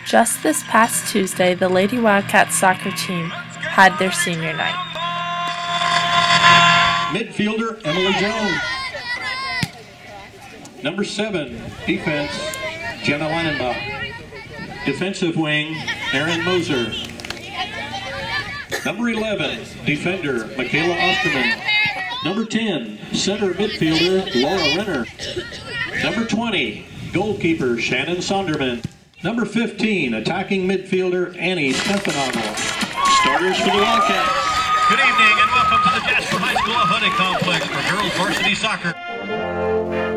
Just this past Tuesday, the Lady Wildcats soccer team had their senior night. Midfielder, Emily Jones. Number 7, defense, Jenna Leinenbach. Defensive wing, Erin Moser. Number 11, defender, Michaela Osterman. Number 10, center midfielder, Laura Renner. Number 20, goalkeeper, Shannon Sonderman. Number 15, attacking midfielder, Annie Stefano. Starters for the Wildcats. Good evening and welcome to the Jasper High School Athletic Complex for girls varsity soccer.